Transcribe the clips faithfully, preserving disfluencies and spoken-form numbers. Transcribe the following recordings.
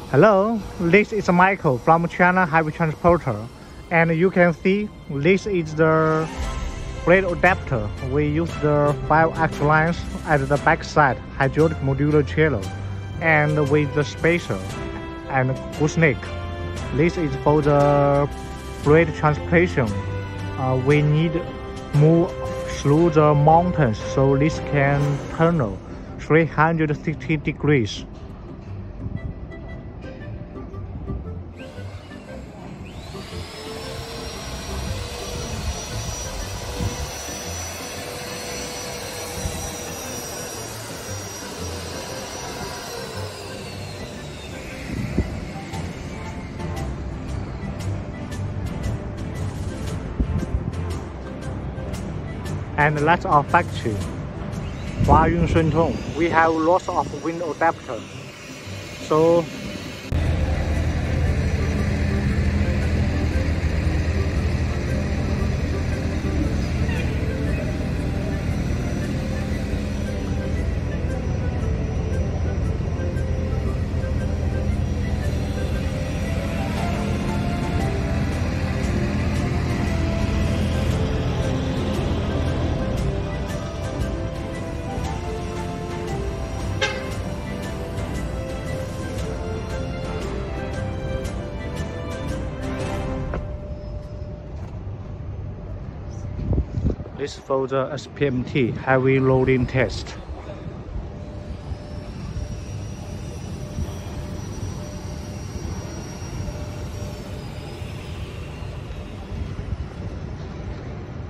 Hello, this is Michael from Michael-Chinaheavytransporter, and you can see this is the blade adapter. We use the five axle lines at the backside hydraulic modular trailer, and with the spacer and gooseneck. This is for the blade transportation. Uh, we need move through the mountains, so this can turn three hundred sixty degrees. And that's our factory. We have lots of wind adapter. So this for the S P M T heavy loading test.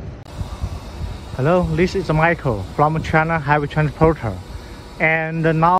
Hello, this is Michael from China Heavy Transporter, and now